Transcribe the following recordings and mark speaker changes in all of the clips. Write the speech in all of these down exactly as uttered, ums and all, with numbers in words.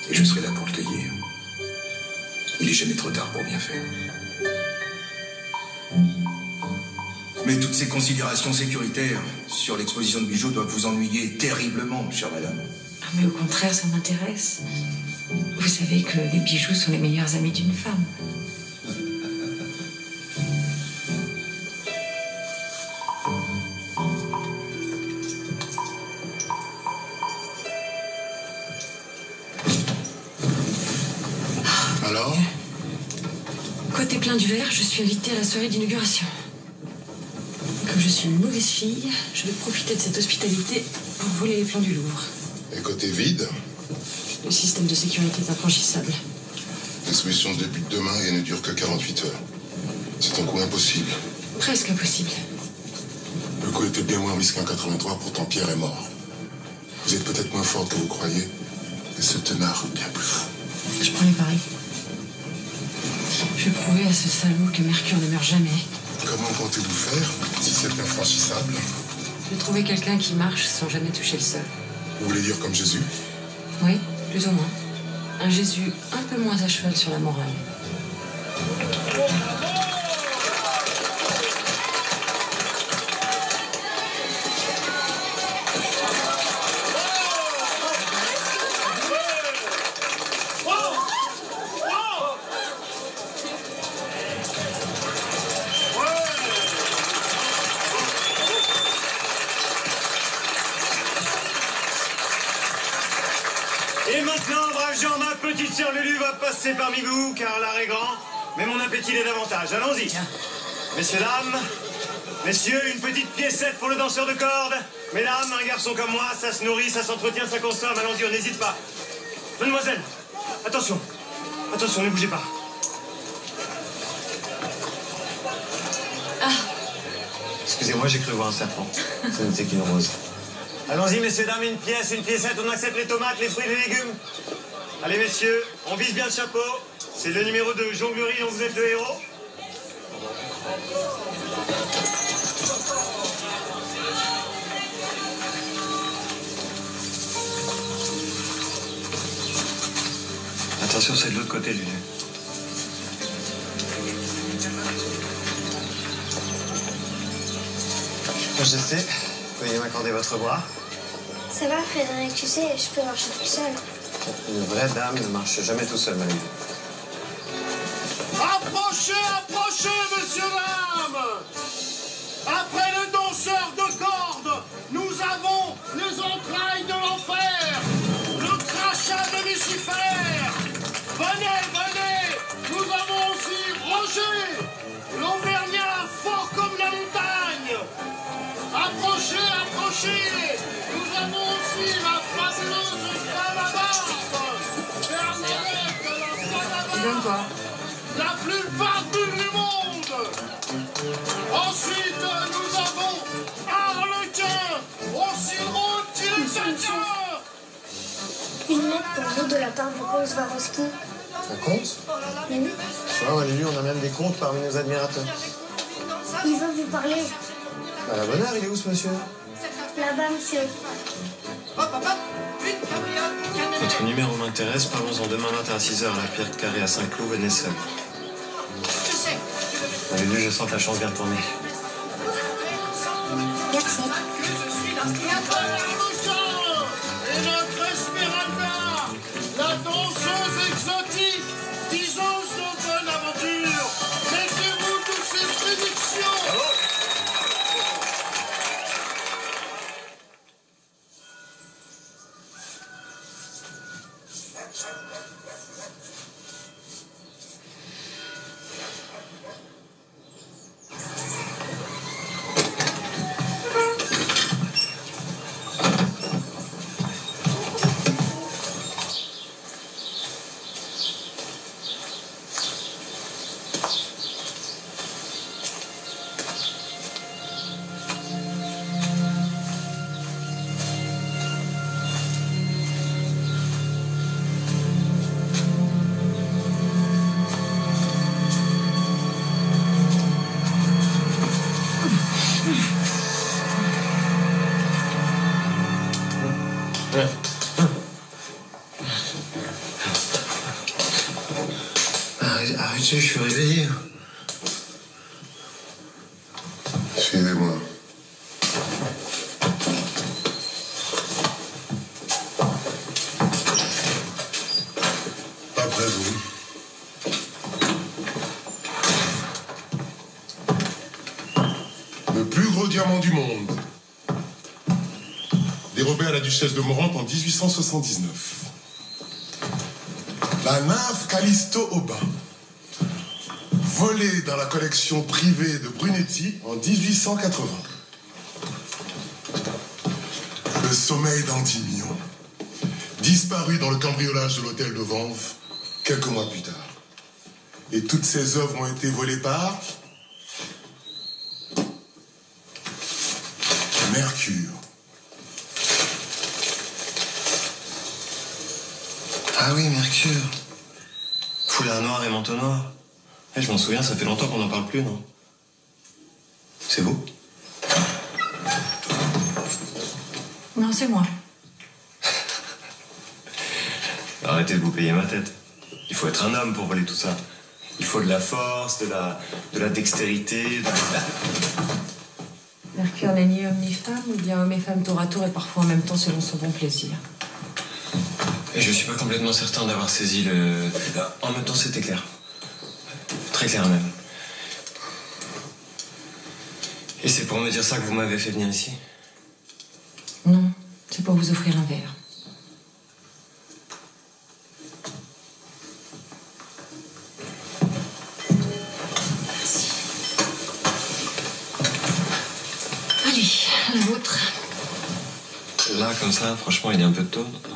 Speaker 1: Et je serai là pour le cueillir. Il est jamais trop tard pour bien faire. Mais toutes ces considérations sécuritaires sur l'exposition de bijoux doivent vous ennuyer terriblement, chère madame.
Speaker 2: Ah, mais au contraire, ça m'intéresse. Vous savez que les bijoux sont les meilleurs amis d'une femme.
Speaker 3: Alors ?
Speaker 2: Côté plein du verre, je suis invitée à la soirée d'inauguration. Comme je suis une mauvaise fille, je vais profiter de cette hospitalité pour voler les plans du Louvre.
Speaker 3: Et côté vide ?
Speaker 2: Le système de sécurité est infranchissable.
Speaker 3: L'exposition se débute demain et elle ne dure que quarante-huit heures. C'est un coup impossible.
Speaker 2: Presque impossible.
Speaker 3: Le coup était bien moins risqué en quatre-vingt-trois, pourtant Pierre est mort. Vous êtes peut-être moins forte que vous croyez, et ce tenard bien plus fou.
Speaker 2: Je prends les paris. Je vais prouver à ce salaud que Mercure ne meurt jamais.
Speaker 3: Comment comptez-vous faire, si c'est infranchissable ?
Speaker 2: Je vais trouver quelqu'un qui marche sans jamais toucher le sol.
Speaker 3: Vous voulez dire comme Jésus ?
Speaker 2: Oui, plus ou moins. Un Jésus un peu moins à cheval sur la morale.
Speaker 4: Et maintenant, brave gens, ma petite sœur Lulu va passer parmi vous, car l'art est grand, mais mon appétit l'est davantage. Allons-y. Messieurs, dames, messieurs, une petite piécette pour le danseur de corde. Mesdames, un garçon comme moi, ça se nourrit, ça s'entretient, ça consomme. Allons-y, on n'hésite pas. Mademoiselle, attention, attention, ne bougez pas.
Speaker 2: Ah,
Speaker 4: Excusez-moi, j'ai cru voir un serpent. Ce n'était qu'une rose. Allons-y, messieurs, dames, une pièce, une piécette, on accepte les tomates, les fruits, les légumes. Allez, messieurs, on vise bien le chapeau. C'est le numéro de jonglerie dont vous êtes le héros. Attention, c'est de l'autre côté, Lulu. Je sais, veuillez m'accorder votre bras.
Speaker 5: Ça va, Frédéric, tu sais, je peux marcher toute seule.
Speaker 4: Une vraie dame ne marche jamais tout seul, Manu.
Speaker 6: Approchez, approchez, monsieur, dame. Après le danseur de corde, nous avons les entrailles de l'enfer, le crachat de Lucifer. Venez, venez, nous avons aussi Roger, l'Auvergnat fort comme la montagne. Approchez, approchez, nous avons aussi la fabuleuse femme à barbe, Bernadette, la femme à
Speaker 2: tu donnes quoi?
Speaker 6: la plus barbue du monde. Ensuite, nous avons Harlequin, aussi drôle qu'il est chacun.
Speaker 5: Une lettre pour vous de la part du comte Swarovski.
Speaker 4: Un conte?
Speaker 5: Oui.
Speaker 4: Tu vois, Lulu, on a même des contes parmi nos admirateurs.
Speaker 5: Il veut vous parler.
Speaker 4: À la bonne heure, il est où ce monsieur?
Speaker 5: Là-bas, monsieur.
Speaker 4: Votre numéro m'intéresse, parlons-en demain matin à six heures à la Pierre Carrée à Saint-Cloud, venez seul. Lulu, je sens que la chance vient de tourner.
Speaker 5: Merci.
Speaker 6: Et notre Esmeralda, la danseuse exotique, diseuse de bonne aventure. Mettez-vous toutes ces prédictions.
Speaker 1: arrêtez, je suis réveillé.
Speaker 3: Suivez-moi. Après vous. Le plus gros diamant du monde. Dérobé à la duchesse de Morante en dix-huit cent soixante-dix-neuf. La nymphe Callisto Aubin. Volée dans la collection privée de Brunetti en dix-huit cent quatre-vingts. Le sommeil d'Endymion. Disparu dans le cambriolage de l'hôtel de Vanves quelques mois plus tard. Et toutes ces œuvres ont été volées par Mercure.
Speaker 1: Ah oui, Mercure.
Speaker 7: Foulard noir et manteau noir. Eh, je m'en souviens, ça fait longtemps qu'on n'en parle plus, non? C'est vous?
Speaker 2: Non, c'est moi.
Speaker 7: Arrêtez de vous payer ma tête. Il faut être un homme pour voler tout ça. Il faut de la force, de la, de la dextérité, de la...
Speaker 2: Mercure n'est ni homme ni femme, ou bien homme et femme tour à tour et parfois en même temps selon son bon plaisir.
Speaker 7: Et je suis pas complètement certain d'avoir saisi le... En même temps, c'était clair. Très clair même. Et c'est pour me dire ça que vous m'avez fait venir ici?
Speaker 2: Non, c'est pour vous offrir un verre. Merci. Allez, la vôtre.
Speaker 7: Là, comme ça, franchement, il y a un peu de taux, non?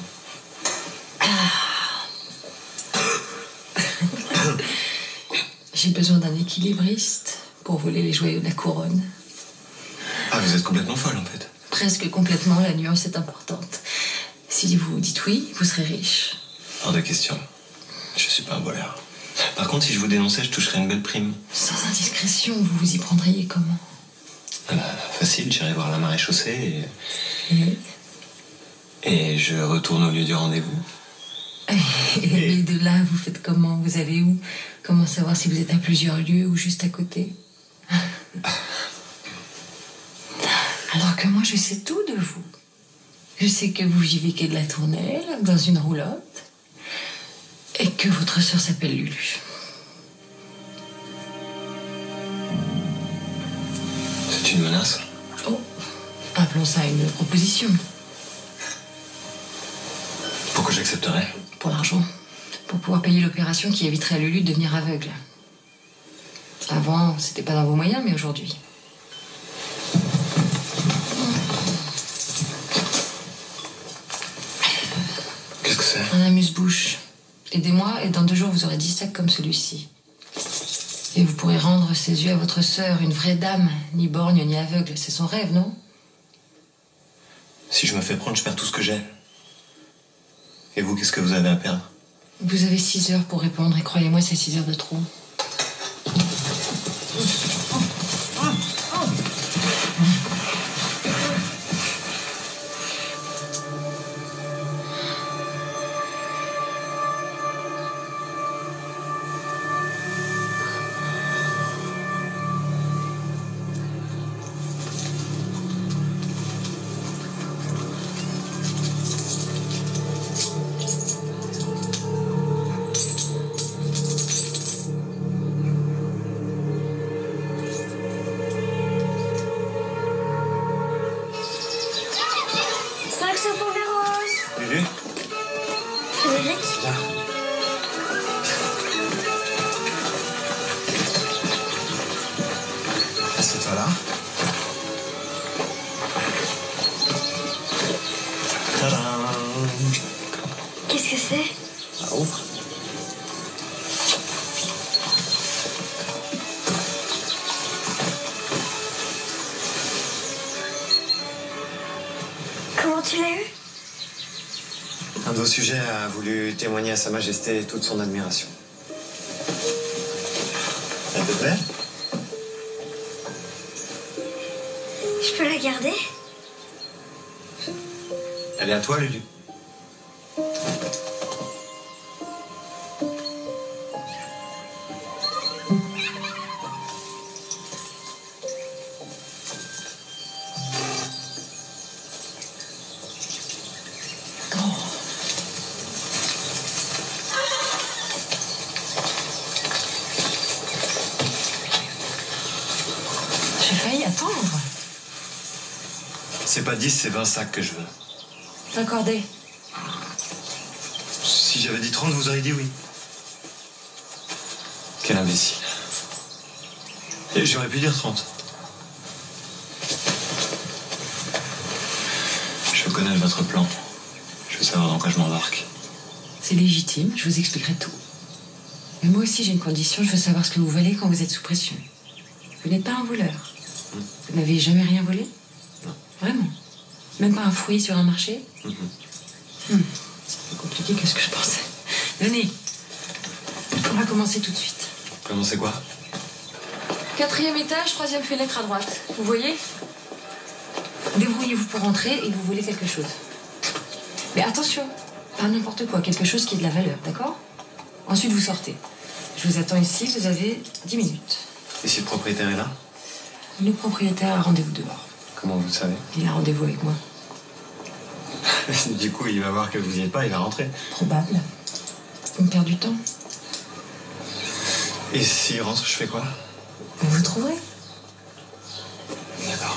Speaker 2: J'ai besoin d'un équilibriste pour voler les joyaux de la couronne.
Speaker 7: Ah, vous êtes complètement folle, en fait.
Speaker 2: Presque complètement, la nuance est importante. Si vous dites oui, vous serez riche.
Speaker 7: Hors de question. Je suis pas un voleur. Par contre, si je vous dénonçais, je toucherais une belle prime.
Speaker 2: Sans indiscrétion, vous vous y prendriez comment?
Speaker 7: Ah bah, facile, j'irai voir la maréchaussée et...
Speaker 2: Oui.
Speaker 7: Et je retourne au lieu du rendez-vous.
Speaker 2: Et, et de là, vous faites comment? Vous allez où? Comment savoir si vous êtes à plusieurs lieux ou juste à côté? Alors que moi, je sais tout de vous. Je sais que vous vivez quai de la Tournelle, dans une roulotte, et que votre sœur s'appelle Lulu.
Speaker 7: C'est une menace?
Speaker 2: Oh, appelons ça une proposition.
Speaker 7: Pourquoi j'accepterais?
Speaker 2: Pour l'argent. Pour pouvoir payer l'opération qui éviterait à Lulu de devenir aveugle. Avant, c'était pas dans vos moyens, mais aujourd'hui.
Speaker 7: Qu'est-ce que c'est?
Speaker 2: Un amuse-bouche. Aidez-moi et dans deux jours, vous aurez dix sacs comme celui-ci. Et vous pourrez rendre ses yeux à votre sœur, une vraie dame, ni borgne ni aveugle. C'est son rêve, non?
Speaker 7: Si je me fais prendre, je perds tout ce que j'ai. Et vous, qu'est-ce que vous avez à perdre?
Speaker 2: Vous avez six heures pour répondre, et croyez-moi, c'est six heures de trop.
Speaker 7: Lulu?
Speaker 5: Frédéric?
Speaker 7: Là.
Speaker 1: Assieds-toi là.
Speaker 7: Tadam!
Speaker 5: Qu'est-ce que c'est?
Speaker 7: Ah, ouvre.
Speaker 5: Comment tu l'as eu?
Speaker 7: Un de vos sujets a voulu témoigner à Sa Majesté toute son admiration. Elle te plaît?
Speaker 5: Je peux la garder?
Speaker 7: Elle est à toi, Lulu.
Speaker 2: prendre.
Speaker 7: C'est pas dix, c'est vingt sacs que je veux.
Speaker 2: Accordé.
Speaker 7: Si j'avais dit trente, vous auriez dit oui. Quel imbécile. Et j'aurais pu dire trente. Je veux connaître votre plan. Je veux savoir dans quoi je m'embarque.
Speaker 2: C'est légitime, je vous expliquerai tout. Mais moi aussi, j'ai une condition, je veux savoir ce que vous volez quand vous êtes sous pression. Vous n'êtes pas un voleur.
Speaker 7: Mmh.
Speaker 2: Vous n'avez jamais rien volé?
Speaker 7: Non.
Speaker 2: Vraiment? Même pas un fruit sur un marché?
Speaker 7: Mmh.
Speaker 2: Hum, C'est plus compliqué que ce que je pensais. Venez, on va commencer tout de suite.
Speaker 7: Comment c'est quoi?
Speaker 2: Quatrième étage, troisième fenêtre à droite. Vous voyez? Débrouillez-vous pour rentrer et vous volez quelque chose. Mais attention, pas n'importe quoi, quelque chose qui ait de la valeur, d'accord? Ensuite, vous sortez. Je vous attends ici, vous avez dix minutes.
Speaker 7: Et si le propriétaire est là?
Speaker 2: Le propriétaire a rendez-vous dehors.
Speaker 7: Comment vous le savez?
Speaker 2: Il a rendez-vous avec moi.
Speaker 7: Du coup, il va voir que vous y êtes pas, il va rentrer.
Speaker 2: Probable. On perd du temps.
Speaker 7: Et s'il rentre, je fais quoi?
Speaker 2: Vous trouverez.
Speaker 7: D'accord.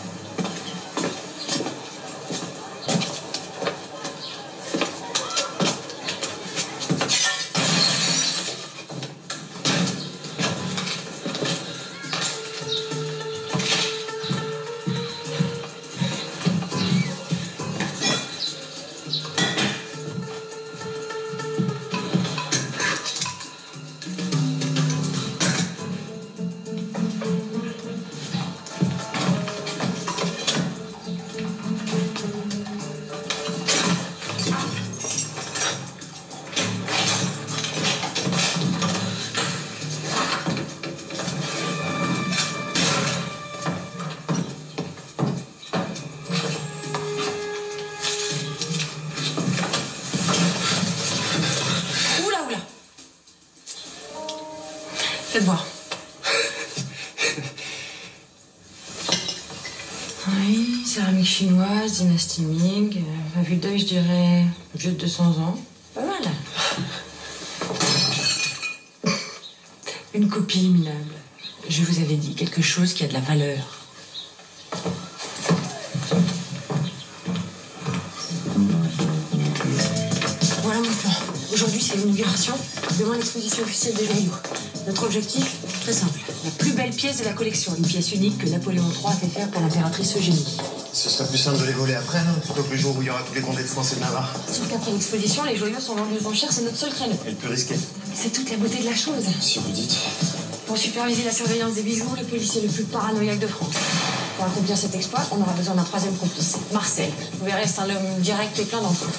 Speaker 2: Faites voir. Oui, céramique chinoise, dynastie Ming. À vue d'œil, je dirais vieux de deux cents ans. Pas mal. Une copie minable. Je vous avais dit quelque chose qui a de la valeur. Voilà mon plan. Aujourd'hui, c'est l'inauguration. Demain, l'exposition officielle des joyaux. Notre objectif, très simple. La plus belle pièce de la collection. Une pièce unique que Napoléon trois a fait faire pour l'impératrice Eugénie.
Speaker 8: Ce serait plus simple de les voler après, non? Plutôt que le jour où il y aura tous les condés de France et de Navarre.
Speaker 2: Sauf qu'après l'exposition, les joyaux sont vendus aux enchères, c'est notre seul créneau.
Speaker 8: Et le plus risqué?
Speaker 2: C'est toute la beauté de la chose.
Speaker 8: Si vous dites.
Speaker 2: Pour superviser la surveillance des bijoux, le policier le plus paranoïaque de France. Pour accomplir cet exploit, on aura besoin d'un troisième complice, Marcel. Vous verrez, c'est un homme direct et plein d'entrain.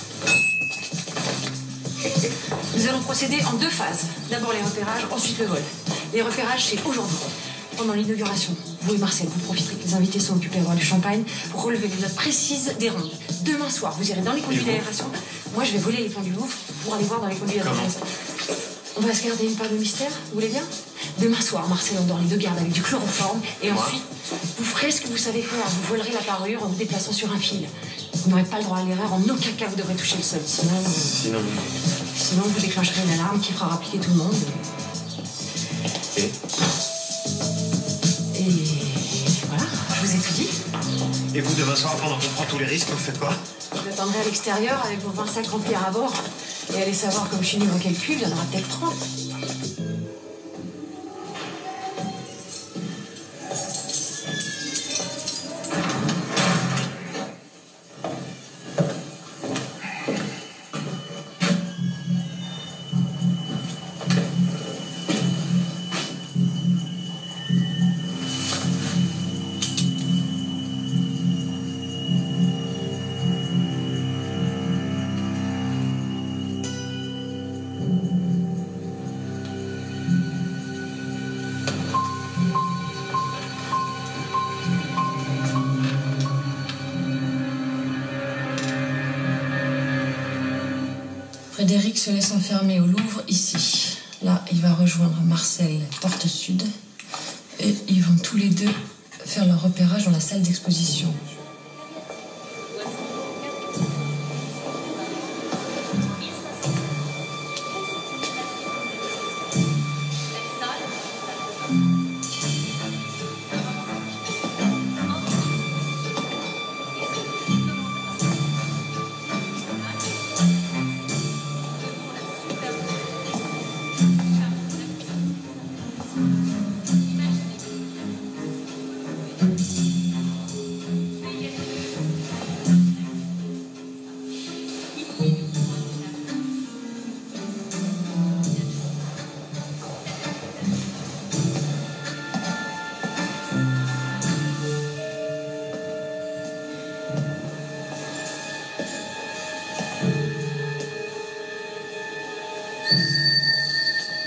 Speaker 2: Nous allons procéder en deux phases. D'abord les repérages, ensuite le vol. Les repérages, c'est aujourd'hui. Pendant l'inauguration, vous et Marcel, vous profiterez que les invités sont occupés à boire du champagne pour relever les notes précises des rondes. Demain soir, vous irez dans les conduits d'aération. Moi, je vais voler les ponts du Louvre pour aller voir dans les conduits d'aération. On va se garder une part de mystère, vous voulez bien? Demain soir, Marcel endort les deux gardes avec du chloroforme. Et
Speaker 8: Moi.
Speaker 2: ensuite, vous ferez ce que vous savez faire. Vous volerez la parure en vous déplaçant sur un fil. Vous n'aurez pas le droit à l'erreur. En aucun cas, vous devrez toucher le sol. Sinon, euh,
Speaker 8: Sinon.
Speaker 2: sinon vous déclencherez une alarme qui fera rappliquer tout le monde.
Speaker 8: Et
Speaker 2: Et voilà, je vous ai tout dit.
Speaker 8: Et vous, demain soir, pendant qu'on prend tous les risques, vous faites quoi?
Speaker 2: Vous attendrez à l'extérieur avec vos vingt sacs remplis à bord. Et allez savoir, comme je suis nulle au calcul, il y en aura peut-être trente. Frédéric se laisse enfermer au Louvre, ici. Là, il va rejoindre Marcel, porte sud. Et ils vont tous les deux faire leur repérage dans la salle d'exposition.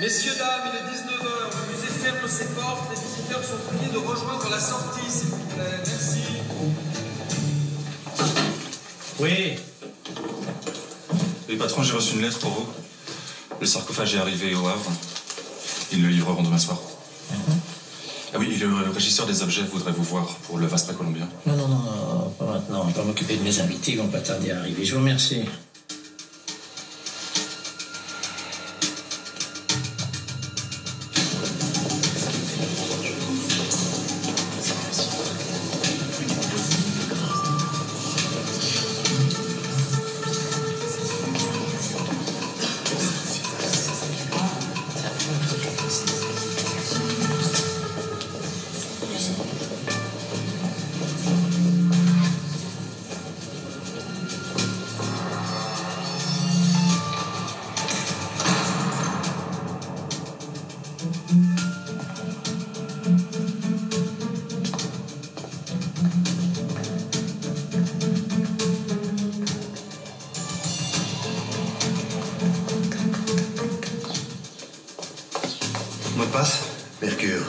Speaker 9: Messieurs, dames, il est dix-neuf heures. Le musée ferme ses portes. Les visiteurs sont priés de rejoindre la sortie, s'il vous plaît. Merci.
Speaker 10: Oui.
Speaker 11: Oui, patron, j'ai reçu une lettre pour vous. Le sarcophage est arrivé au Havre. Ils le livreront demain soir.
Speaker 10: Mm-hmm.
Speaker 11: Ah oui, le, le régisseur des objets voudrait vous voir pour le vase précolombien.
Speaker 10: Non, non, non, non, pas maintenant. Je dois m'occuper de mes invités, ils vont pas tarder à arriver. Je vous remercie.
Speaker 8: Mot de passe, Mercure.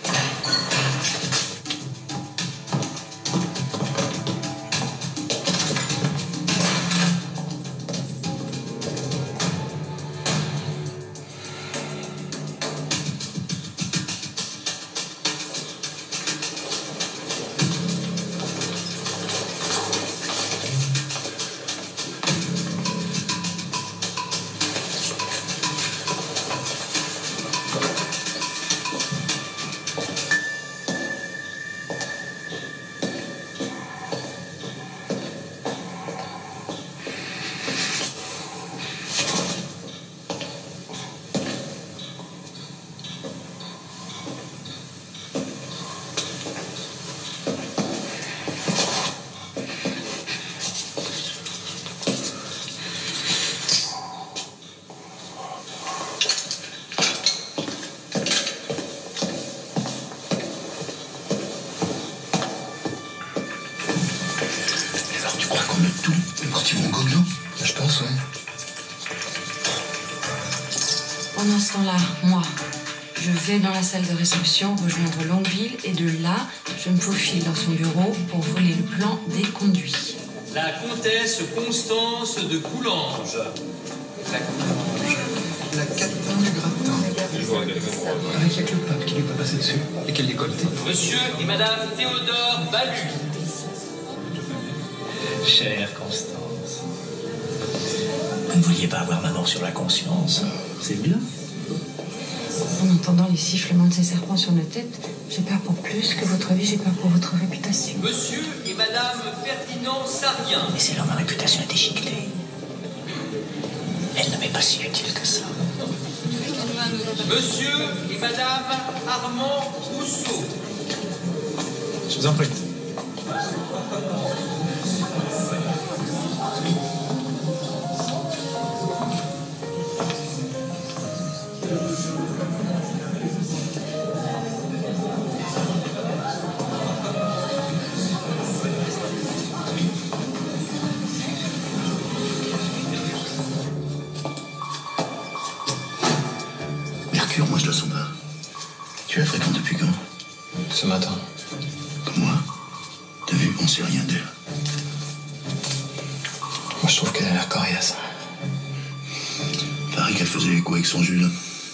Speaker 2: Pendant ce temps-là, moi, je vais dans la salle de réception rejoindre Longueville et de là, je me faufile dans son bureau pour voler le plan des conduits.
Speaker 9: La comtesse Constance de Coulanges.
Speaker 12: La Coulanges. La catin du gratin. Avec avec le pape qui lui peut passer dessus. Et quel décolleté.
Speaker 9: Monsieur et madame Théodore Balu.
Speaker 10: Chère Constance. Vous ne vouliez pas avoir ma mort sur la conscience. C'est bien.
Speaker 2: En entendant les sifflements de ces serpents sur nos têtes, j'ai peur pour plus que votre vie, j'ai peur pour votre réputation.
Speaker 9: Monsieur et madame Ferdinand Sarien.
Speaker 10: Mais c'est là ma réputation est déchiquetée. Elle ne m'est pas si utile que ça.
Speaker 9: Monsieur et madame Armand Rousseau.
Speaker 12: Je vous en prie.
Speaker 1: Mercure, moi je le sens pas. Tu la fréquentes depuis quand?
Speaker 11: Ce matin.
Speaker 1: Comme moi. T'as vu, on sait rien d'elle.
Speaker 11: Moi je trouve qu'elle a l'air coriace.
Speaker 1: Pareil qu'elle faisait quoi avec son Jules.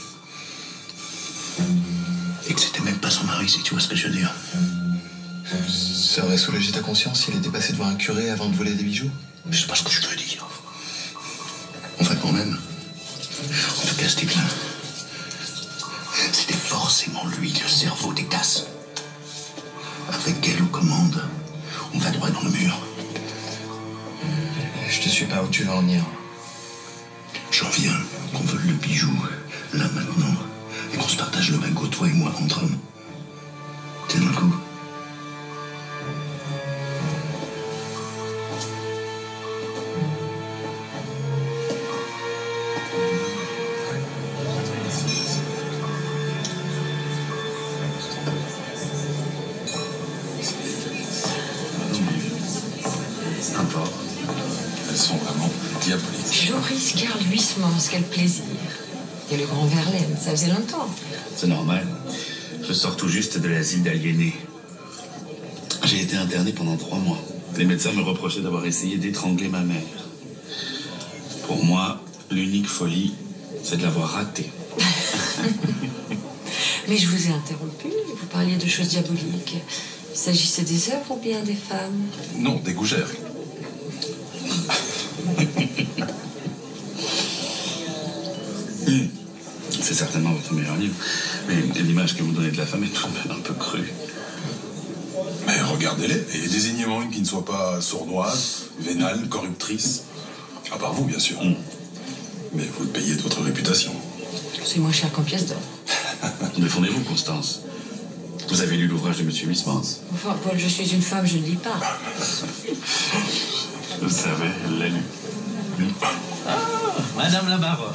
Speaker 1: Et que c'était même pas son mari, si tu vois ce que je veux dire.
Speaker 11: Ça aurait soulagé ta conscience s'il était passé devant un curé avant de voler des bijoux?
Speaker 1: Je sais pas ce que je veux dire. Enfin, quand même. En tout cas, ce type-là, c'était forcément lui, le cerveau des tasses. Avec elle aux commandes, on va droit dans le mur.
Speaker 11: Je te suis pas où tu veux en venir.
Speaker 1: J'en viens qu'on vole le bijou, là maintenant, et qu'on se partage le magot, toi et moi, entre hommes. T'es dans le coup?
Speaker 11: N'importe. Elles sont vraiment diaboliques.
Speaker 2: Joris Carl Huysmans, quel plaisir. Et le grand Verlaine, ça faisait longtemps.
Speaker 13: C'est normal. Je sors tout juste de l'asile d'aliénés. J'ai été interné pendant trois mois. Les médecins me reprochaient d'avoir essayé d'étrangler ma mère. Pour moi, l'unique folie, c'est de l'avoir ratée.
Speaker 2: Mais je vous ai interrompu, vous parliez de choses diaboliques. Il s'agissait des œuvres ou bien des femmes?
Speaker 11: Non, des gougères.
Speaker 13: C'est certainement votre meilleur livre. Mais l'image que vous donnez de la femme est tout de même un peu crue.
Speaker 3: Mais regardez-les, et désignez-moi une qui ne soit pas sournoise, vénale, corruptrice. À part vous, bien sûr. Mm. Mais vous le payez de votre réputation.
Speaker 2: C'est moins cher qu'en pièces d'or.
Speaker 13: Défendez-vous, Constance. Vous avez lu l'ouvrage de M. Huysmans?
Speaker 2: Enfin, Paul, je suis une femme, je ne lis pas.
Speaker 13: Vous savez, elle l'a lu.
Speaker 10: Ah, Madame la baronne.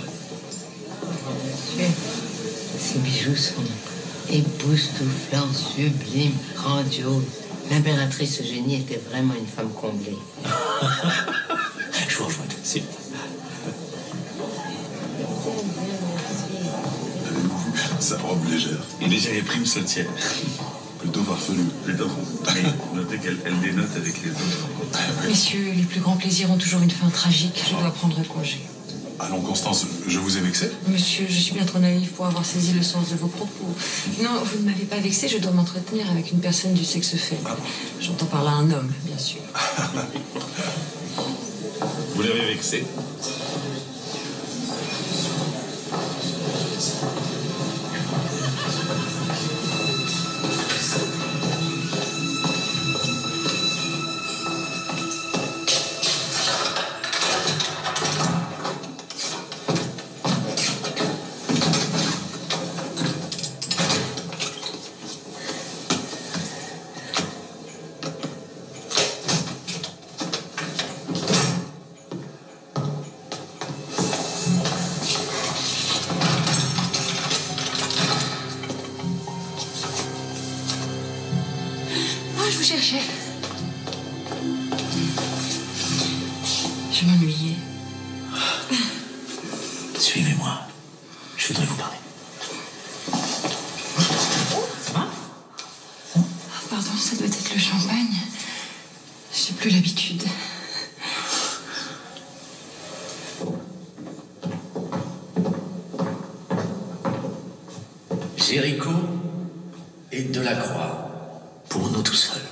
Speaker 14: Ces bijoux sont époustouflants, sublimes, grandioses. L'impératrice Eugénie était vraiment une femme comblée.
Speaker 10: Je vous rejoins tout de suite.
Speaker 3: Sa robe légère.
Speaker 13: Il est j'avais pris une sautière.
Speaker 3: Plutôt farfelu.
Speaker 13: Plutôt. Mais notez qu'elle elle dénote avec les autres.
Speaker 2: Messieurs, les plus grands plaisirs ont toujours une fin tragique. Je dois prendre congé.
Speaker 3: Allons, Constance, je vous ai vexé?
Speaker 2: Monsieur, je suis bien trop naïf pour avoir saisi le sens de vos propos. Non, vous ne m'avez pas vexé, je dois m'entretenir avec une personne du sexe faible. J'entends par là un homme, bien sûr.
Speaker 13: Vous l'avez vexé?
Speaker 2: Je m'ennuyais.
Speaker 10: Suivez-moi. Je voudrais vous parler. Ça va?
Speaker 2: Pardon, ça doit être le champagne. J'ai plus l'habitude.
Speaker 10: Jéricho et Delacroix. Pour nous tout seuls.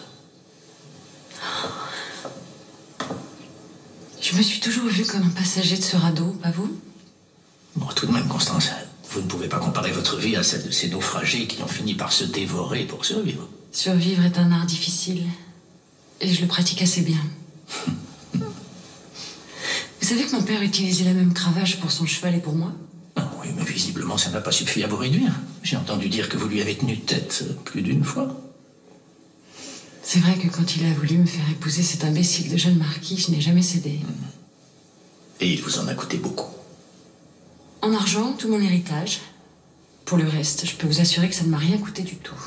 Speaker 2: Je me suis toujours vue comme un passager de ce radeau, pas vous?
Speaker 10: Bon, tout de même, Constance, vous ne pouvez pas comparer votre vie à celle de ces naufragés qui ont fini par se dévorer pour survivre.
Speaker 2: Survivre est un art difficile. Et je le pratique assez bien. Vous savez que mon père utilisait la même cravache pour son cheval et pour moi?
Speaker 10: Ah, oui, mais visiblement, ça n'a pas suffi à vous réduire. J'ai entendu dire que vous lui avez tenu tête plus d'une fois.
Speaker 2: C'est vrai que quand il a voulu me faire épouser cet imbécile de jeune marquis, je n'ai jamais cédé.
Speaker 10: Et il vous en a coûté beaucoup.
Speaker 2: En argent, tout mon héritage. Pour le reste, je peux vous assurer que ça ne m'a rien coûté du tout.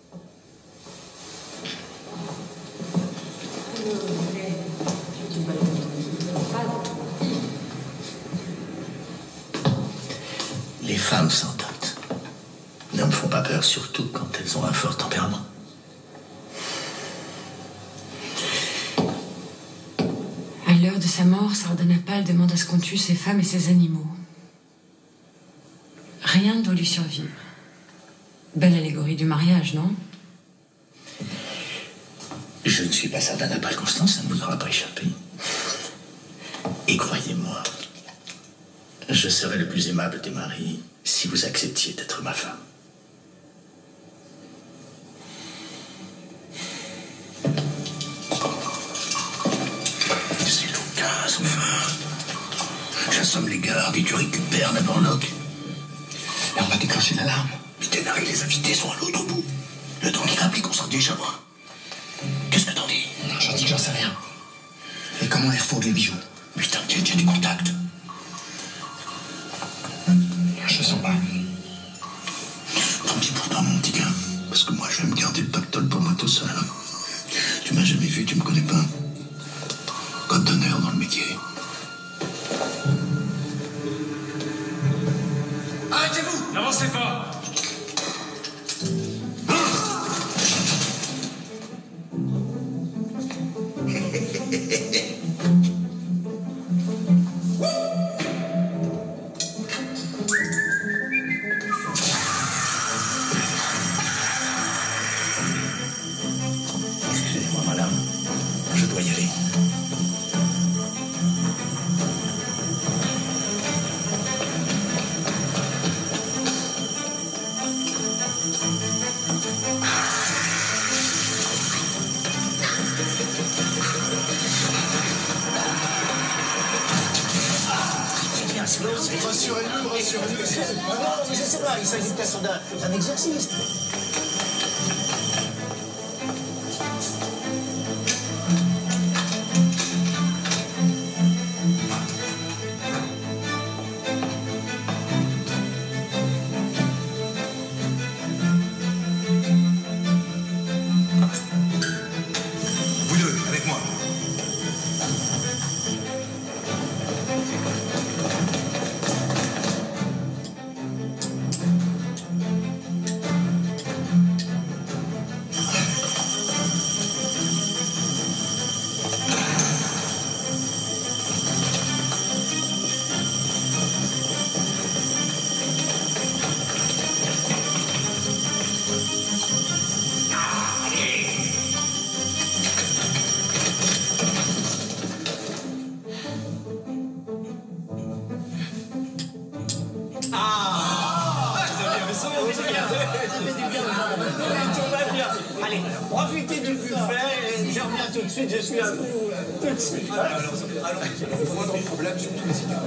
Speaker 10: Les femmes sans doute ne me font pas peur, surtout quand elles ont un fort tempérament.
Speaker 2: À l'heure de sa mort, Sardanapale demande à ce qu'on tue ses femmes et ses animaux. Rien ne doit lui survivre. Belle allégorie du mariage, non?
Speaker 10: Je ne suis pas Sardanapale, Constance, ça ne vous aura pas échappé. Et croyez-moi, je serais le plus aimable des maris si vous acceptiez d'être ma femme.
Speaker 13: C'est au quinze, enfin. J'assomme les gardes et tu récupères la borloque. Et on va déclencher l'alarme. Mithénard et les invités sont à l'autre bout. Le temps qu'ils rappliquent, on sera déjà loin. Qu'est-ce que t'en dis?
Speaker 12: J'en dis que j'en sais rien. Et comment ils refont les bijoux?
Speaker 13: Mais t'inquiète, j'ai des contacts.
Speaker 12: Je sens pas.
Speaker 13: Tant pis pour toi, mon petit gars. Parce que moi, je vais me garder le pactole pour moi tout seul. Tu m'as jamais vu, tu me connais pas. Code d'honneur dans le métier.
Speaker 15: Arrêtez-vous! N'avancez pas!
Speaker 10: Excusez-moi, madame. Je dois y aller.
Speaker 6: Rassurez-nous, rassurez-nous.
Speaker 10: Non, mais je sais pas, il s'agit peut-être d'un d'un exorciste.
Speaker 1: Vous deux, avec moi.
Speaker 10: Allez, profitez du buffet et je reviens tout de suite, je suis à vous. Tout de suite.
Speaker 12: Alors, alors, moindre problème, surtout n'hésitez pas.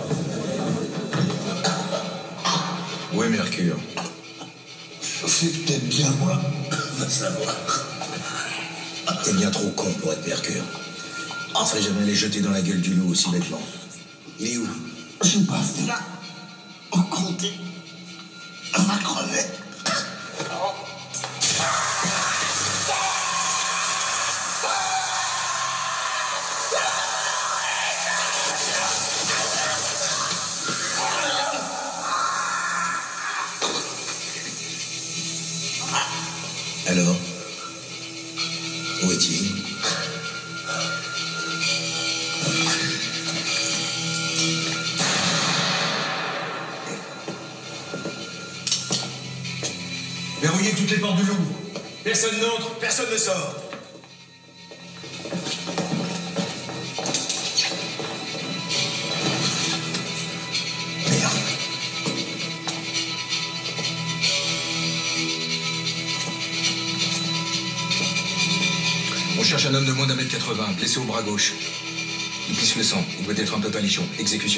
Speaker 1: Où est Mercure?
Speaker 10: C'est peut-être bien moi, va savoir.
Speaker 1: T'es bien trop con pour être Mercure. On serait jamais les jeter dans la gueule du loup aussi bêtement. Il est où?
Speaker 10: Je suis pas venu là. Au comté. Va crever.
Speaker 1: Alors? Où est-il?
Speaker 15: Verrouillez toutes les portes du Louvre. Personne n'entre, personne ne sort.
Speaker 16: On cherche un homme de moins d'un mètre quatre-vingts, blessé au bras gauche. Il pisse le sang, il doit être un peu palichon. Exécution.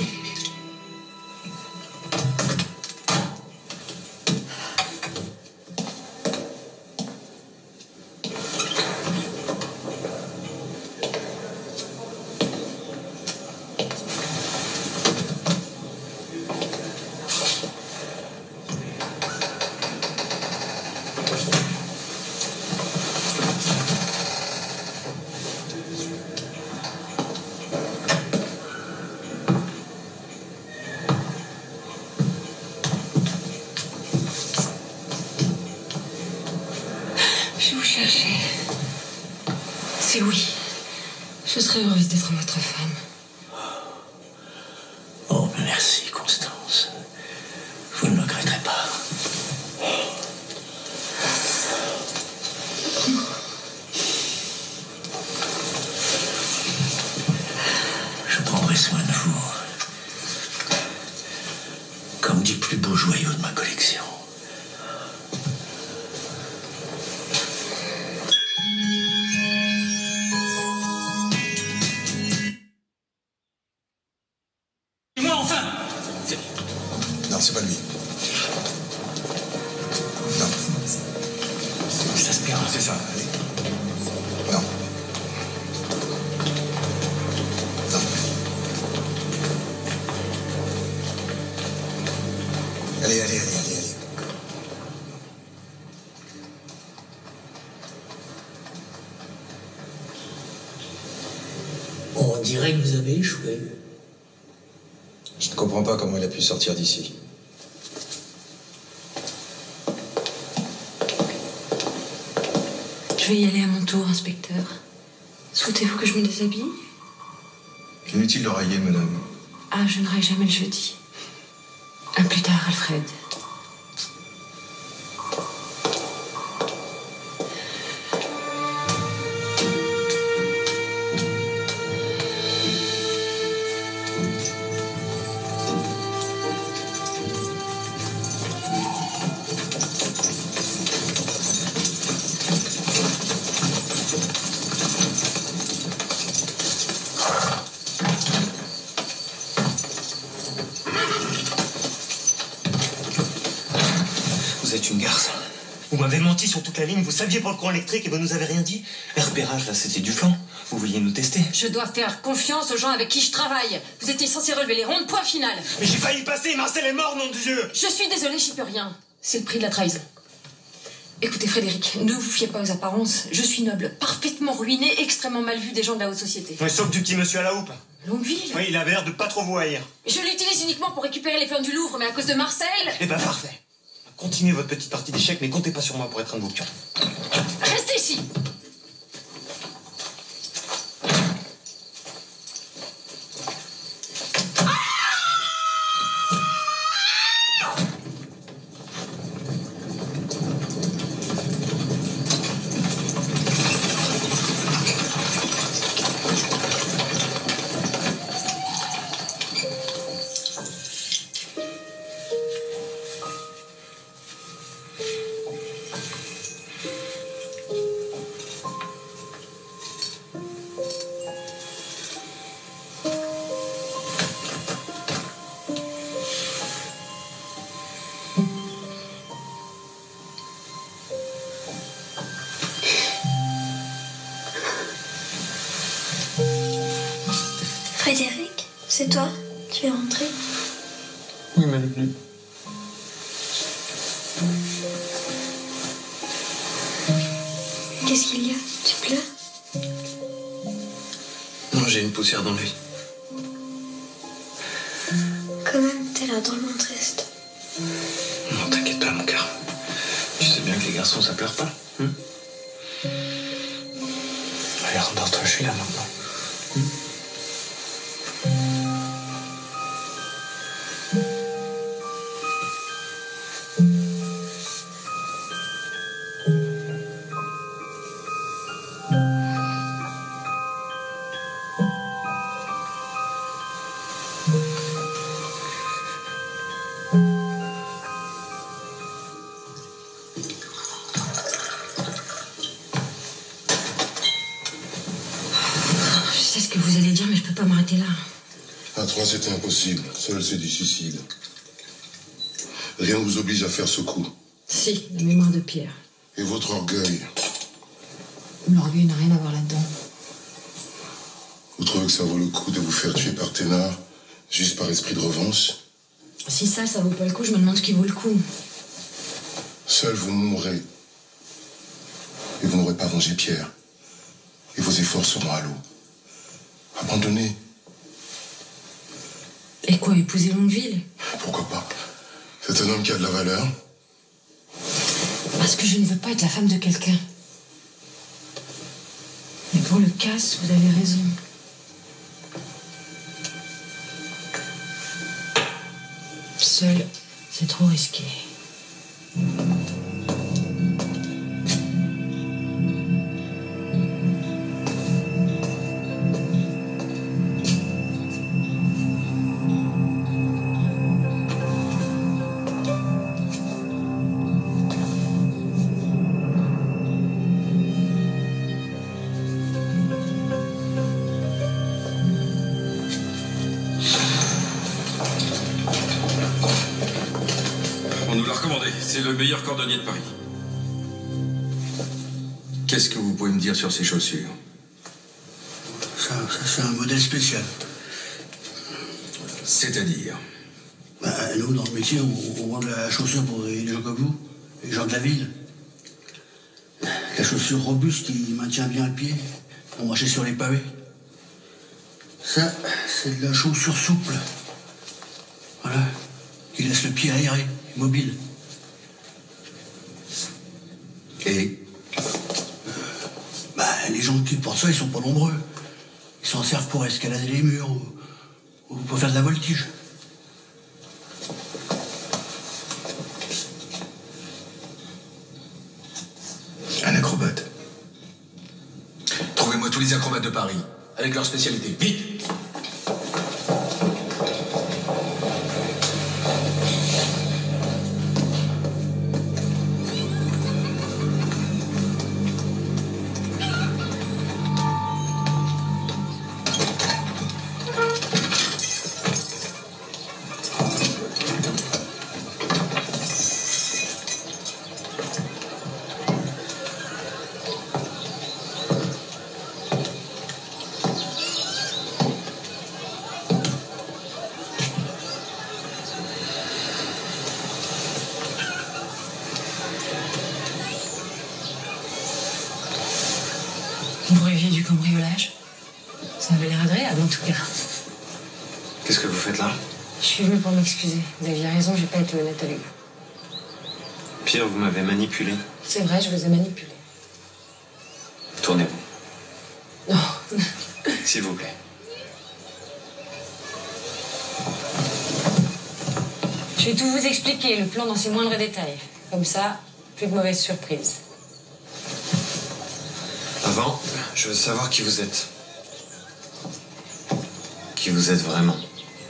Speaker 2: Je vais vous chercher. C'est oui. Je serais heureuse d'être votre femme.
Speaker 10: Oh, merci, Constance. Vous ne me regretterez pas. Je prendrai soin de vous. Comme du plus beau joyau de ma collection.
Speaker 1: Non, c'est pas lui. Non.
Speaker 10: Ça se perd.
Speaker 1: C'est ça, allez. Non. Non. Allez, allez, allez, allez, allez.
Speaker 10: On dirait que vous avez échoué.
Speaker 16: Je ne comprends pas comment il a pu sortir d'ici.
Speaker 2: Je vais y aller à mon tour, inspecteur. Souhaitez-vous que je me déshabille?
Speaker 11: Inutile de railler, madame.
Speaker 2: Ah, je ne raille jamais le jeudi. À plus tard, Alfred.
Speaker 17: Vous êtes une garce. Vous m'avez menti sur toute la ligne, vous saviez pour le courant électrique et vous nous avez rien dit. Les repérages, là, c'était du flan. Vous vouliez nous tester.
Speaker 2: Je dois faire confiance aux gens avec qui je travaille. Vous étiez censé relever les rondes, point final.
Speaker 17: Mais j'ai failli passer, Marcel est mort, nom de Dieu.
Speaker 2: Je suis désolée, j'y peux rien. C'est le prix de la trahison. Écoutez, Frédéric, ne vous fiez pas aux apparences. Je suis noble, parfaitement ruiné, extrêmement mal vu des gens de la haute société.
Speaker 17: Ouais, sauf du petit monsieur à la houppe.
Speaker 2: Longueville?
Speaker 17: Oui, il avait l'air de pas trop vous haïr.
Speaker 2: Je l'utilise uniquement pour récupérer les plans du Louvre, mais à cause de Marcel...
Speaker 17: Eh ben, parfait. Continuez votre petite partie d'échecs, mais comptez pas sur moi pour être un de vos pions.
Speaker 2: Restez ici.
Speaker 5: Frédéric, c'est toi? Tu es rentré?
Speaker 12: Oui, mais elle est venue.
Speaker 5: Qu'est-ce qu'il y a? Tu pleures?
Speaker 12: Non, j'ai une poussière dans l'œil.
Speaker 5: Quand même, t'as l'air drôlement triste.
Speaker 12: Non, t'inquiète pas, mon cœur. Tu sais bien que les garçons, ça pleure pas. Hein? Allez, rendors-toi, je suis là maintenant. Hein?
Speaker 2: Je sais ce que vous allez dire, mais je peux pas m'arrêter là.
Speaker 3: À trois, c'était impossible. Seul, c'est du suicide. Rien ne vous oblige à faire ce coup.
Speaker 2: Si, la mémoire de Pierre.
Speaker 3: Et votre orgueil,
Speaker 2: L'orgueil n'a rien à voir là-dedans.
Speaker 3: vous trouvez que ça vaut le coup de vous faire tuer par Thénard, juste par esprit de revanche?
Speaker 2: Si ça, ça vaut pas le coup, je me demande ce qui vaut le coup.
Speaker 3: Seul, vous mourrez. Et vous n'aurez pas vengé Pierre. Et vos efforts seront à l'eau. Abandonnez.
Speaker 2: Et quoi, épouser Longueville?
Speaker 3: Pourquoi pas? C'est un homme qui a de la valeur.
Speaker 2: Parce que je ne veux pas être la femme de quelqu'un. Mais pour le casse, vous avez raison. Seul, c'est trop risqué.
Speaker 16: On nous l'a recommandé. C'est le meilleur cordonnier de Paris. Qu'est-ce que vous pouvez me dire sur ces chaussures?
Speaker 18: Ça, ça c'est un modèle spécial.
Speaker 16: C'est-à-dire?
Speaker 18: Bah, nous, dans le métier, on, on vend de la chaussure pour des gens comme vous, les gens de la ville. La chaussure robuste qui maintient bien le pied pour marcher sur les pavés. Ça, c'est de la chaussure souple. Voilà. Qui laisse le pied aéré, mobile.
Speaker 16: Et
Speaker 18: Les gens qui portent ça, ils sont pas nombreux. Ils s'en servent pour escalader les murs ou, ou pour faire de la voltige.
Speaker 1: Un acrobate.
Speaker 15: Trouvez-moi tous les acrobates de Paris, avec leur spécialité. Vite!
Speaker 2: Vous rêviez du cambriolage? Ça avait l'air agréable en tout cas.
Speaker 7: Qu'est-ce que vous faites là?
Speaker 2: Je suis venue pour m'excuser. Vous aviez raison, j'ai pas été honnête avec vous.
Speaker 7: Pire, vous m'avez manipulé.
Speaker 2: C'est vrai, je vous ai manipulé.
Speaker 7: Tournez-vous.
Speaker 2: Non.
Speaker 7: S'il vous plaît.
Speaker 2: Je vais tout vous expliquer, le plan dans ses moindres détails. Comme ça, plus de mauvaises surprises.
Speaker 7: Avant, je veux savoir qui vous êtes. Qui vous êtes vraiment.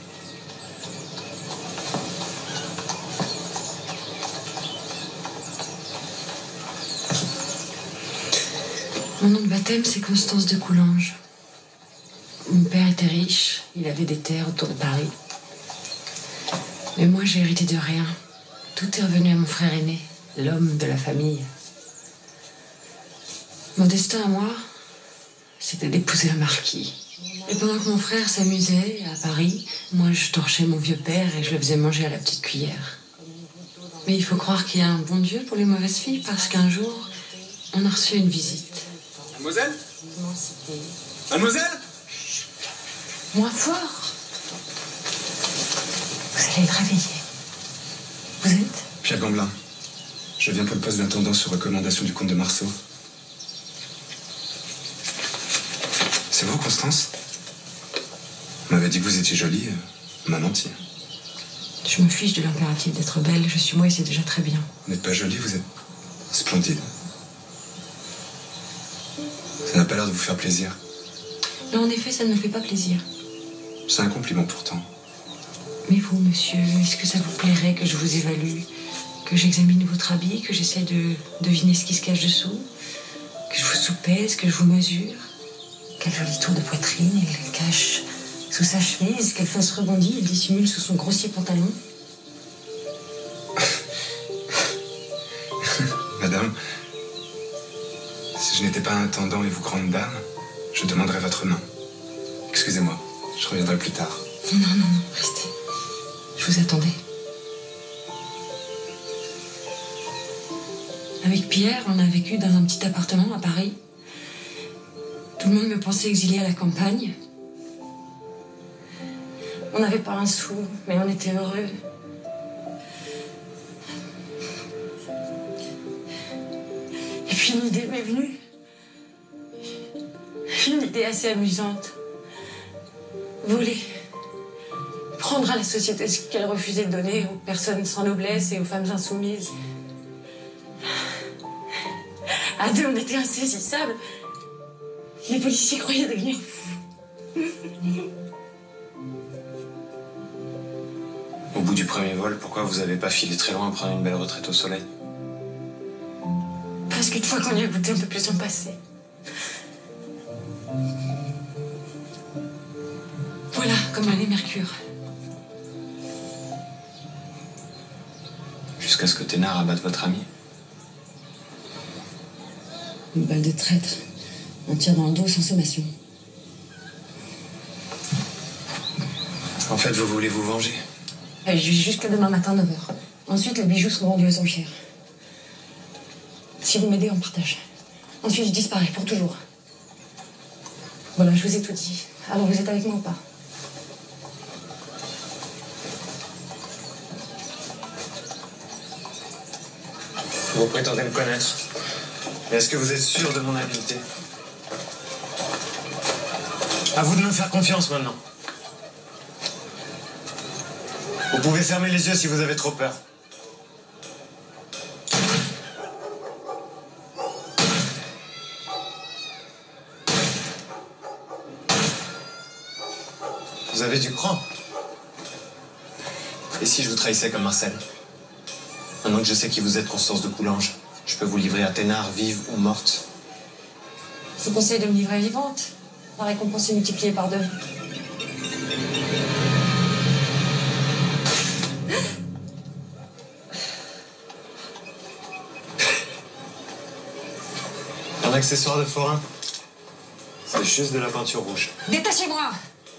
Speaker 2: Mon nom de baptême, c'est Constance de Coulanges. Mon père était riche, il avait des terres autour de Paris. Mais moi, j'ai hérité de rien. Tout est revenu à mon frère aîné, l'homme de la famille. Mon destin à moi, c'était d'épouser un marquis. Et pendant que mon frère s'amusait à Paris, moi, je torchais mon vieux père et je le faisais manger à la petite cuillère. Mais il faut croire qu'il y a un bon Dieu pour les mauvaises filles, parce qu'un jour, on a reçu une visite.
Speaker 15: Mademoiselle? Mademoiselle?
Speaker 2: Moins fort. Vous allez être réveillé. Vous êtes?
Speaker 15: Pierre Gamblin. Je viens pour le poste d'intendant sur recommandation du comte de Marceau. C'est vous, Constance? On m'avait dit que vous étiez jolie. On m'a menti.
Speaker 2: Je me fiche de l'impératif d'être belle. Je suis moi et c'est déjà très bien.
Speaker 15: Vous n'êtes pas jolie, vous êtes splendide. Ça n'a pas l'air de vous faire plaisir.
Speaker 2: Non, en effet, ça ne me fait pas plaisir.
Speaker 15: C'est un compliment pourtant.
Speaker 2: Mais vous, monsieur, est-ce que ça vous plairait que je vous évalue, que j'examine votre habit, que j'essaie de deviner ce qui se cache dessous, que je vous soupèse, que je vous mesure? Quel joli tour de poitrine, il cache sous sa chemise, quelle face rebondie, il dissimule sous son grossier pantalon.
Speaker 15: Madame, si je n'étais pas intendant et vous grande dame, je demanderais votre main. Excusez-moi, je reviendrai plus tard.
Speaker 2: Non, non, non, restez. Je vous attendais. Avec Pierre, on a vécu dans un petit appartement à Paris. Tout le monde me pensait exilée à la campagne. On n'avait pas un sou, mais on était heureux. Et puis une idée m'est venue. Une idée assez amusante. Voler. Prendre à la société ce qu'elle refusait de donner aux personnes sans noblesse et aux femmes insoumises. À deux, on était insaisissables. Les policiers croyaient devenir fous.
Speaker 7: Au bout du premier vol, pourquoi vous avez pas filé très loin prendre une belle retraite au soleil?
Speaker 2: Parce qu'une fois qu'on y a goûté, on ne peut plus s'en passer. Voilà, comme l'année Mercure.
Speaker 7: Jusqu'à ce que Thénard abatte votre ami?
Speaker 2: Une balle de traître. Un tir dans le dos sans sommation.
Speaker 7: En fait, vous voulez vous venger?
Speaker 2: Je vis jusque demain matin, neuf heures. Ensuite, les bijoux seront vendus aux enchères. Si vous m'aidez, on partage. Ensuite, je disparais pour toujours. Voilà, je vous ai tout dit. Alors, vous êtes avec moi ou pas?
Speaker 7: Vous prétendez me connaître. Mais est-ce que vous êtes sûr de mon habileté?
Speaker 4: À vous de me faire confiance maintenant. Vous pouvez fermer les yeux si vous avez trop peur. Vous avez du cran. Et si je vous trahissais comme Marcel? Maintenant que je sais qui vous êtes, Constance de Coulanges, je peux vous livrer à Thénard, vive ou morte.
Speaker 2: Je vous conseille de me livrer vivante. La récompense est multipliée par deux.
Speaker 4: Un accessoire de forain. C'est juste de la peinture rouge.
Speaker 2: Détachez-moi!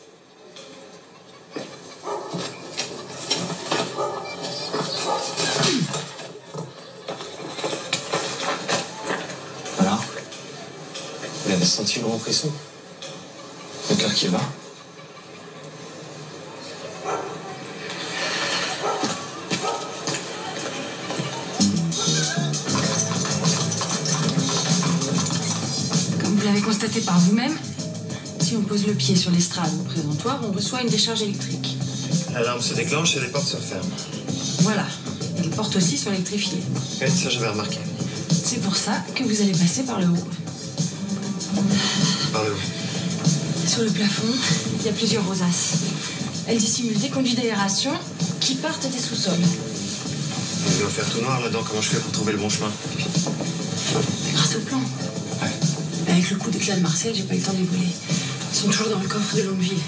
Speaker 4: Alors? Vous avez senti le gros frisson? Le cœur qui bat?
Speaker 2: Comme vous l'avez constaté par vous-même, si on pose le pied sur l'estrade ou le présentoir, on reçoit une décharge électrique.
Speaker 4: L'alarme se déclenche et les portes se ferment.
Speaker 2: Voilà. Les portes aussi sont électrifiées.
Speaker 4: Oui, ça j'avais remarqué.
Speaker 2: C'est pour ça que vous allez passer par le haut.
Speaker 4: Par le haut.
Speaker 2: Sur le plafond, il y a plusieurs rosaces. Elles dissimulent des conduits d'aération qui partent des sous-sols.
Speaker 4: Il doit faire tout noir là-dedans. Comment je fais pour trouver le bon chemin?
Speaker 2: Grâce au plan.
Speaker 4: Ouais.
Speaker 2: Avec le coup d'éclat de Marcel, j'ai pas eu le temps de les voler. Ils sont toujours dans le coffre de Longueville.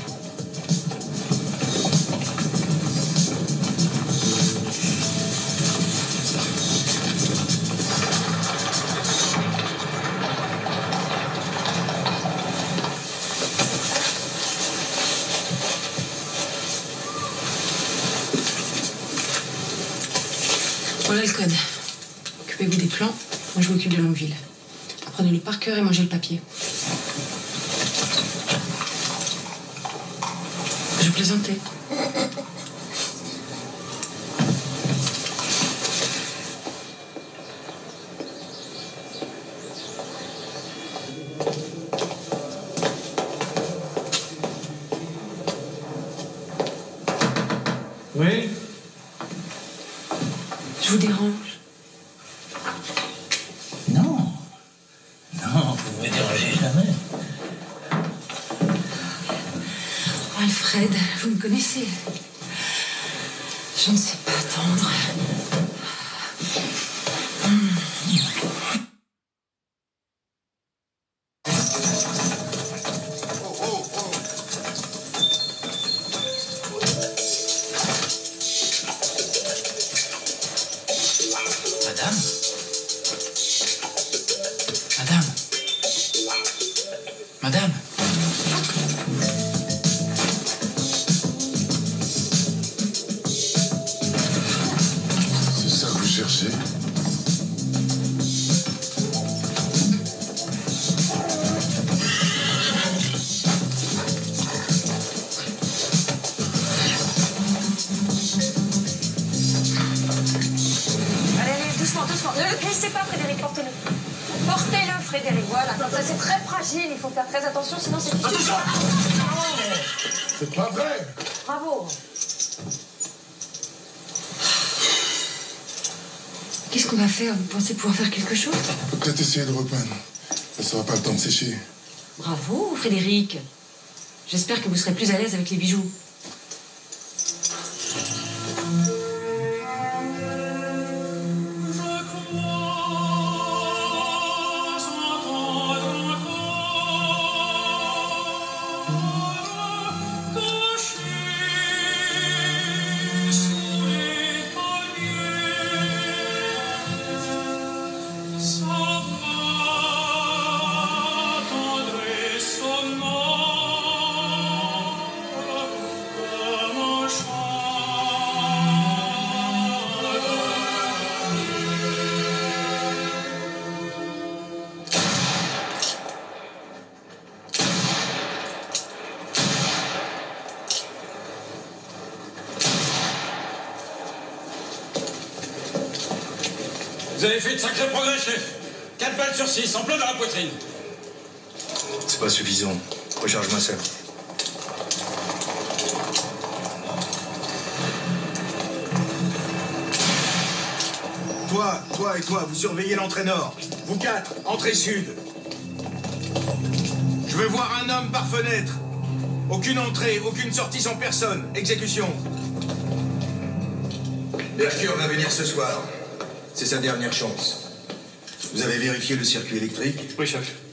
Speaker 2: Voilà le code. Occupez-vous des plans, moi je m'occupe de Longueville. Apprenez-le par cœur et mangez le papier. Je plaisantais.
Speaker 4: Oui?
Speaker 2: Je vous dérange?
Speaker 10: Non. Non, vous me dérangez jamais.
Speaker 2: Alfred, vous me connaissez. Je ne sais pas attendre.
Speaker 10: Madame? Madame? Madame?
Speaker 3: C'est ça que vous cherchez?
Speaker 2: Allez, allez, doucement, doucement. Ne le glissez pas, Frédéric, portez-le. Portez-le, Frédéric, voilà. Ça, c'est très fragile, il faut faire très attention, sinon c'est... Attention!
Speaker 3: C'est pas vrai!
Speaker 2: Bravo. Qu'est-ce qu'on va faire? Vous pensez pouvoir faire quelque chose?
Speaker 3: Peut-être essayer de repeindre. Ça sera pas le temps de sécher.
Speaker 2: Bravo, Frédéric. J'espère que vous serez plus à l'aise avec les bijoux.
Speaker 19: Vous avez fait de sacrés progrès, chef. Quatre balles sur six, en plein dans la poitrine.
Speaker 13: C'est pas suffisant.
Speaker 16: Recharge-moi ça. Toi, toi et toi, vous surveillez l'entrée nord. Vous quatre, entrée sud. Je veux voir un homme par fenêtre. Aucune entrée, aucune sortie sans personne. Exécution. Mercure va venir ce soir. C'est sa dernière chance. Vous avez vérifié le circuit électrique?
Speaker 11: Oui, chef.